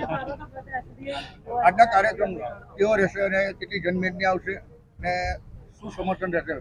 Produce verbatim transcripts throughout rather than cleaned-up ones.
આજના કાર્યક્રમ કેવો રહેશે અને કેટલી જનમેદની આવશે અને શું સમર્થન રહેશે?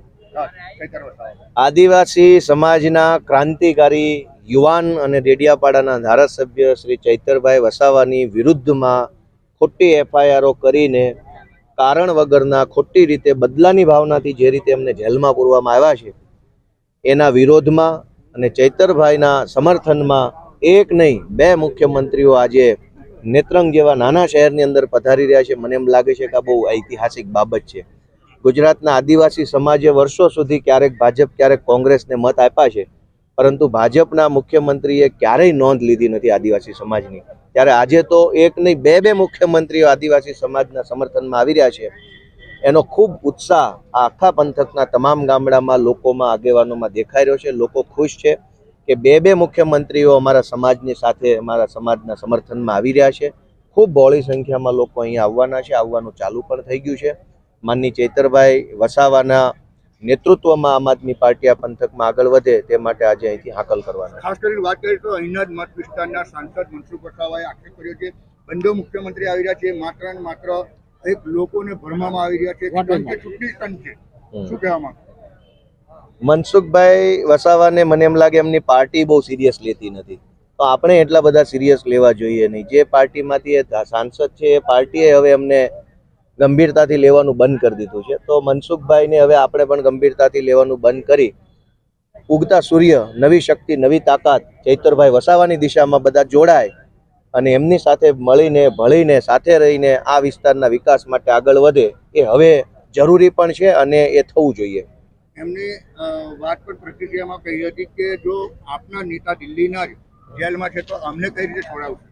આદિવાસી સમાજના ક્રાંતિકારી યુવાન અને ડેડિયાપાડાના ધારાસભ્ય શ્રી ચૈતરભાઈ વસાવાની વિરુદ્ધમાં ખોટી એફઆઈઆરો કરીને કારણ વગરના ખોટી રીતે બદલાની ભાવનાથી જે રીતે એમને જેલમાં પૂરવામાં આવ્યા છે એના વિરોધમાં અને ચૈતરભાઈના સમર્થનમાં એક નહીં બે મુખ્યમંત્રીઓ આજે નેત્રંગ જેવા નાના શહેરની અંદર પધારી રહ્યા છે. મને એમ લાગે છે કે આ બહુ ઐતિહાસિક બાબત છે. ગુજરાતના આદિવાસી સમાજે વર્ષો સુધી ક્યારેક ભાજપ ક્યારેક કોંગ્રેસને મત આપ્યા છે, પરંતુ ભાજપના મુખ્યમંત્રીએ ક્યારેય નોંધ લીધી નથી આદિવાસી સમાજની. ત્યારે આજે તો એક નહીં બે બે મુખ્યમંત્રીઓ આદિવાસી સમાજના સમર્થનમાં આવી રહ્યા છે. એનો ખૂબ ઉત્સાહ આ આખા પંથકના તમામ ગામડામાં લોકોમાં આગેવાનોમાં દેખાઈ રહ્યો છે. લોકો ખુશ છે કે બે બે મુખ્યમંત્રીઓ અમારા સમાજની સાથે અમારા સમાજના સમર્થનમાં આવી રહ્યા છે. ખૂબ બહોળી સંખ્યામાં લોકો અહીંયા આવવાના છે, આવવાનું ચાલુ પણ થઈ ગયું છે. માનની ચૈતરભાઈ વસાવાના નેતૃત્વમાં આમ આદમી પાર્ટી આ પંથકમાં આગળ વધે તે માટે આજે અહીંથી હાકલ કરવાના. ખાસ કરીને વાત કરીએ તો અહીંના જ મત વિસ્તારના સાંસદ મનસુખ વસાવાએ આક્ષેપ કર્યો છે બંને મુખ્યમંત્રી આવી રહ્યા છે, માત્ર ને માત્ર એક લોકોને ભરમામાં આવી રહ્યા છે, ચૂંટણી સ્ટન્ટ છે. શું કહેવા માંગો? મનસુખભાઈ વસાવાને મને એમ લાગે એમની પાર્ટી બહુ સિરિયસ લેતી નથી, તો આપણે એટલા બધા સિરિયસ લેવા જોઈએ નહીં. જે પાર્ટીમાંથી એ સાંસદ છે એ પાર્ટીએ હવે એમને ગંભીરતાથી લેવાનું બંધ કરી દીધું છે. તો મનસુખભાઈને હવે આપણે પણ ગંભીરતાથી લેવાનું બંધ કરી ઉગતા સૂર્ય, નવી શક્તિ, નવી તાકાત ચૈતરભાઈ વસાવાની દિશામાં બધા જોડાય અને એમની સાથે મળીને ભળીને સાથે રહીને આ વિસ્તારના વિકાસ માટે આગળ વધે એ હવે જરૂરી પણ છે અને એ થવું જોઈએ. એમની વાત પણ પ્રતિક્રિયામાં કહી હતી કે જો આપના નેતા દિલ્હીના જ જેલમાં છે તો અમને કઈ રીતે છોડાવશે?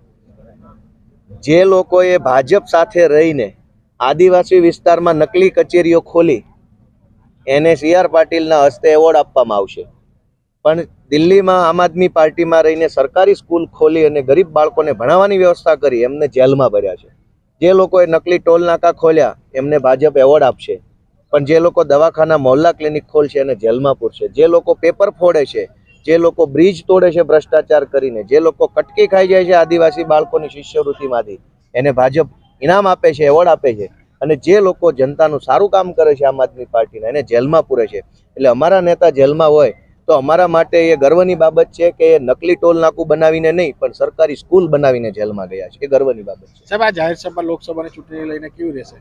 જે લોકોએ ભાજપ સાથે રહીને આદિવાસી વિસ્તારમાં નકલી કચેરીઓ ખોલી એને સી આર પાટીલના હસ્તે એવોર્ડ આપવામાં આવશે, પણ દિલ્હીમાં આમ આદમી પાર્ટીમાં રહીને સરકારી સ્કૂલ ખોલી અને ગરીબ બાળકોને ભણાવવાની વ્યવસ્થા કરી એમને જેલમાં ભર્યા છે. જે લોકોએ નકલી ટોલ નાકા ખોલ્યા એમને ભાજપ એવોર્ડ આપશે, પણ જે લોકો દવાખાના મોહલ્લા ક્લિનિક ખોલશે એને જેલમાં પૂરશે. જે લોકો પેપર ફોડે છે, જે લોકો બ્રિજ તોડે છે ભ્રષ્ટાચાર કરીને, જે લોકો કટકી ખાઈ જાય છે આદિવાસી બાળકોની શિષ્યવૃત્તિમાંથી એને ભાજપ ઇનામ આપે છે, એવોર્ડ આપે છે. અને જે લોકો જનતાનું સારું કામ કરે છે આમ આદમી પાર્ટીના એને જેલમાં પૂરે છે. એટલે અમારા નેતા જેલમાં હોય તો અમારા માટે એ ગર્વની બાબત છે કે એ નકલી ટોલ નાકું બનાવીને નહીં પણ સરકારી સ્કૂલ બનાવીને જેલમાં ગયા છે. એ ગર્વની બાબત છે. સાહેબ, આ જાહેર સભા લોકસભાની ચૂંટણી લઈને કેવી રહેશે?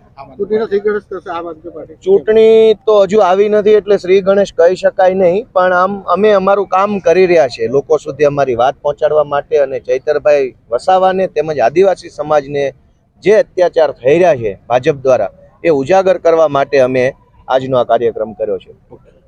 ચૂંટણી તો હજુ આવી નથી એટલે શ્રી ગણેશ કહી શકાય નહીં, પણ આમ અમે અમારું કામ કરી રહ્યા છે લોકો સુધી અમારી વાત પહોંચાડવા માટે અને ચૈતરભાઈ વસાવાને તેમજ આદિવાસી સમાજને જે અત્યાચાર થઈ રહ્યા છે ભાજપ દ્વારા એ ઉજાગર કરવા માટે અમે આજનો આ કાર્યક્રમ કર્યો છે.